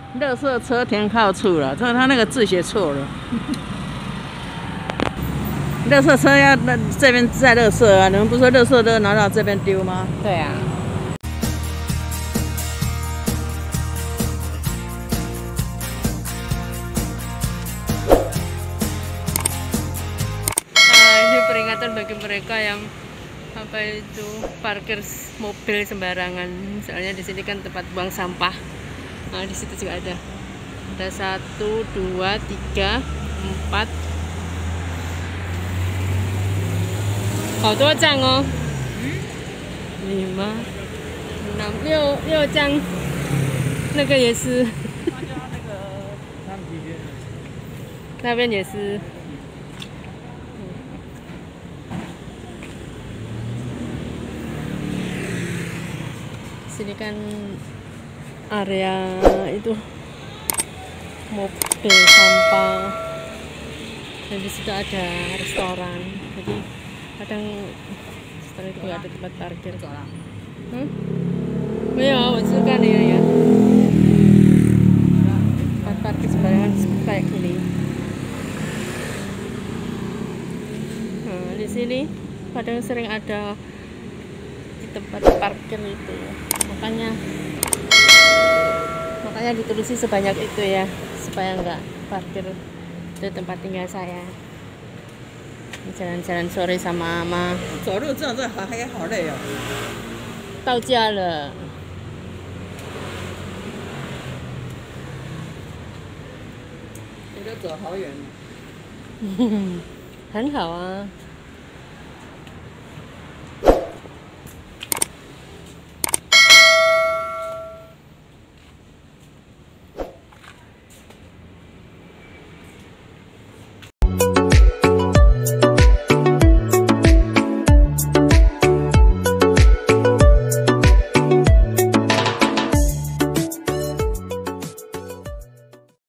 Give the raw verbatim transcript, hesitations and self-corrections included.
垃圾车停靠处了，这他那个字写错了。垃圾车要那这边载垃圾啊，你们不是说垃圾都拿到这边丢吗？ 对啊。Nah, ini peringatan bagi mereka yang apa itu parkir mobil sembarangan. Soalnya di sini kan tempat buang sampah. Nah, di situ juga ada. Ada satu, dua, tiga, empat. 好多张哦，你吗？六六六张，那个也是，那边也是。Sini kan area itu mobil sampah dan di situ ada restoran. Jadi kadang setelah itu ada tempat parkir. Hmm? Iya, aku suka nih ya. Tempat parkir sembarangan kayak gini. Nah, di sini kadang sering ada di tempat parkir itu. Makanya makanya ditulis sebanyak itu ya, supaya nggak parkir di tempat tinggal saya. Jalan-jalan sore sama mama. 走路这样子还还好累哦。 到家了。 你都走好远。 很好啊。